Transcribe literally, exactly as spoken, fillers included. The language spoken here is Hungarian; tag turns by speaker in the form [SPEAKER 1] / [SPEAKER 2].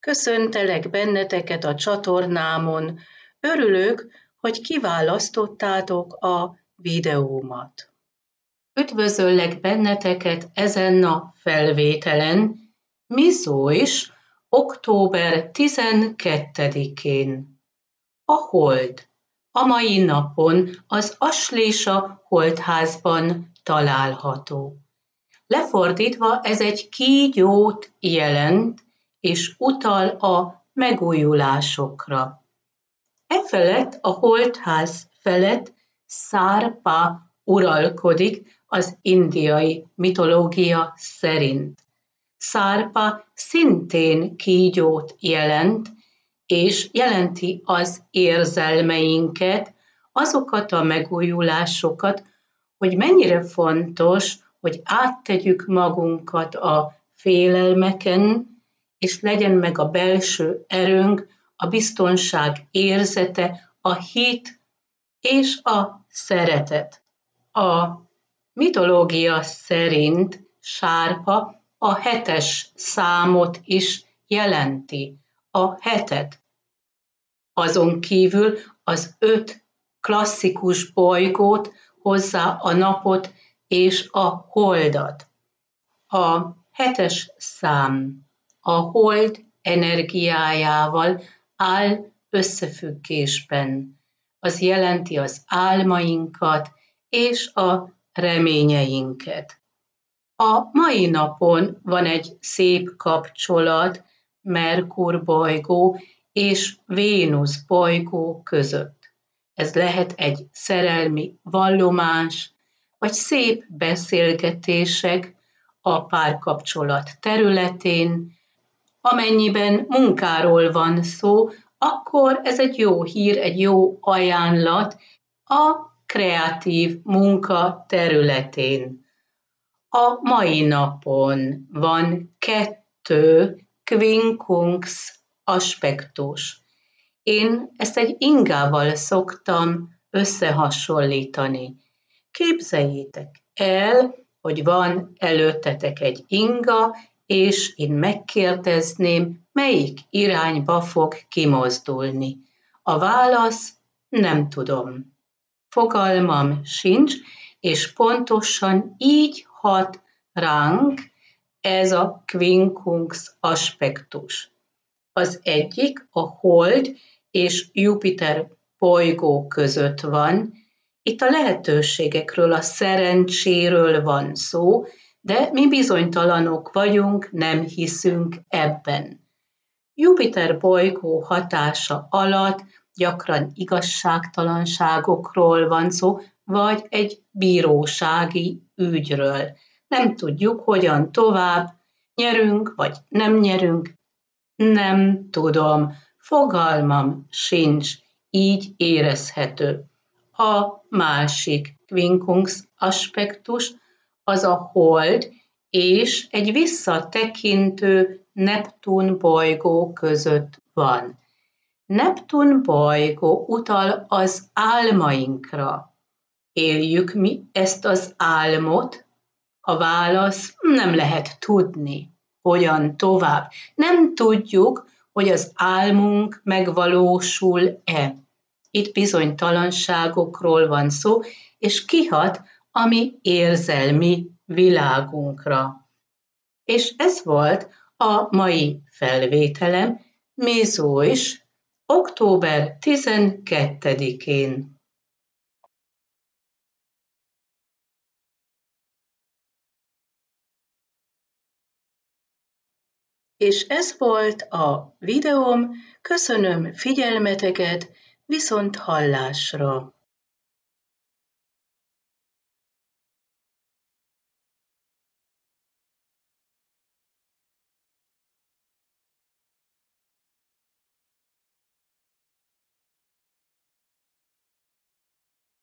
[SPEAKER 1] Köszöntelek benneteket a csatornámon. Örülök, hogy kiválasztottátok a videómat. Üdvözöllek benneteket ezen a felvételen, Miszóis, október tizenkettedikén. A hold a mai napon az Aslésa holdházban található. Lefordítva ez egy kígyót jelent, és utal a megújulásokra. Efelett a holdház felett Szárpa uralkodik az indiai mitológia szerint. Szárpa szintén kígyót jelent, és jelenti az érzelmeinket, azokat a megújulásokat, hogy mennyire fontos, hogy áttegyük magunkat a félelmeken, és legyen meg a belső erőnk, a biztonság érzete, a hit és a szeretet. A mitológia szerint Sárpa a hetes számot is jelenti, a hetet. Azon kívül az öt klasszikus bolygót, hozzá a napot és a holdat. A hetes szám a hold energiájával áll összefüggésben. Az jelenti az álmainkat és a reményeinket. A mai napon van egy szép kapcsolat Merkur bolygó és Vénusz bolygó között. Ez lehet egy szerelmi vallomás, vagy szép beszélgetések a párkapcsolat területén. Amennyiben munkáról van szó, akkor ez egy jó hír, egy jó ajánlat a kreatív munka területén. A mai napon van kettő quincunx aspektus. Én ezt egy ingával szoktam összehasonlítani. Képzeljétek el, hogy van előttetek egy inga, és én megkérdezném, melyik irányba fog kimozdulni. A válasz nem tudom. Fogalmam sincs, és pontosan így hat ránk ez a quincunx aspektus. Az egyik a hold és Jupiter bolygó között van. Itt a lehetőségekről, a szerencséről van szó, de mi bizonytalanok vagyunk, nem hiszünk ebben. Jupiter bolygó hatása alatt gyakran igazságtalanságokról van szó, vagy egy bírósági ügyről. Nem tudjuk, hogyan tovább, nyerünk, vagy nem nyerünk, nem tudom, fogalmam sincs, így érezhető. A másik quincunx aspektus az a hold és egy visszatekintő Neptun bolygó között van. Neptun bolygó utal az álmainkra. Éljük mi ezt az álmot? A válasz nem lehet tudni. Hogyan tovább? Nem tudjuk, hogy az álmunk megvalósul-e. Itt bizonytalanságokról van szó, és kihat a mi érzelmi világunkra. És ez volt a mai felvételem, Miszóis, október tizenkettedikén. És ez volt a videóm, köszönöm figyelmeteket, viszont hallásra!